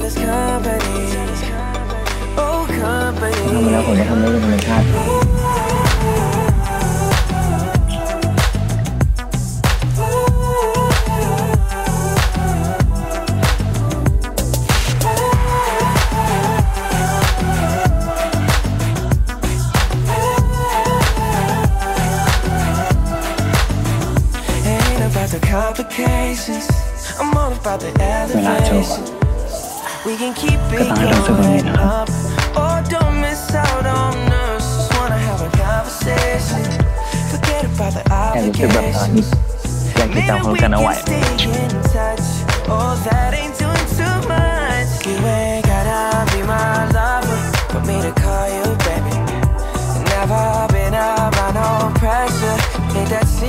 this company. Oh, company. ทำไปแล้วผมก็ทำได้เป็นธรรมชาติ The complications, I'm all about the elevation. We can keep it going up, or don't miss out on us. Just wanna have a conversation. Forget about the obligations. Maybe we can stay in touch. Oh, that ain't doing too much. You ain't gotta be my lover for me to call you baby. Never been about no pressure. Ain't that